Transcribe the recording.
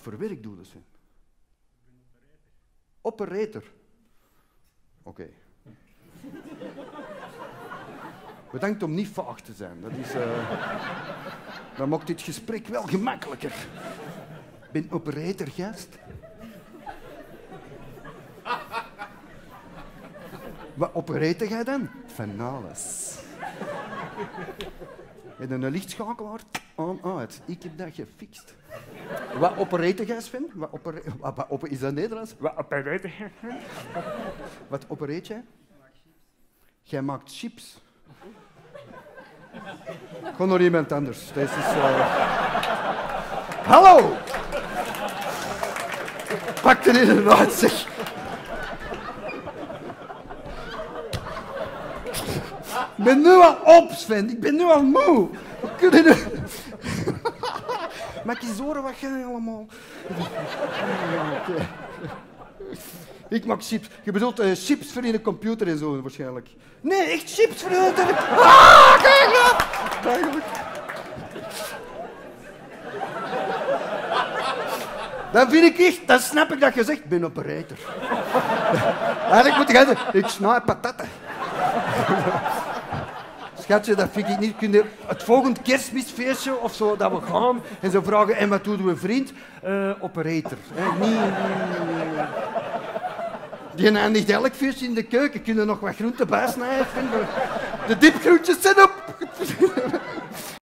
Voor werk doe je dat? Operator. Oké. Bedankt om niet vaag te zijn. Dat maakt dit gesprek wel gemakkelijker. Ik ben operator, gast. Wat opereert jij dan? Van alles. Heb je een lichtschakelaar? Aan-uit. Ik heb dat gefixt. Wat opereert jij, Sven? Is dat Nederlands? Wat opereert jij, Sven? Wat opereert jij? Jij maakt chips. Gewoon nog iemand anders. Deze is... Hallo! Pak er inderdaad, zeg. Ik ben nu al op, Sven. Ik ben nu al moe. We kunnen nu... Mag ik eens horen wat jij allemaal... Okay. Ik maak chips. Je bedoelt chips voor in de computer en zo, waarschijnlijk. Nee, echt chips voor in de telefoon. Ah, kijk nou! Eigenlijk. Dan vind ik echt, dan snap ik dat je zegt, ik ben operator. Eigenlijk moet je zeggen, ik snij patatten. Schatje, dat vind ik niet. Kun je het volgende kerstmisfeestje of zo, dat we gaan en zo vragen, en wat doen we vriend? Operator. Nee. Die eindigt elk feestje in de keuken. Kun je nog wat groenten bijsnijden? De dipgroentjes zijn op.